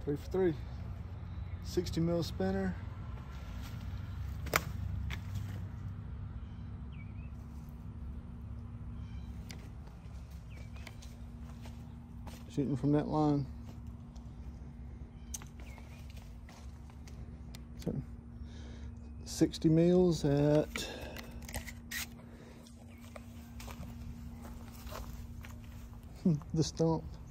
3 for 3. 60 mil spinner. Shooting from that line. So 60 mils at the stump.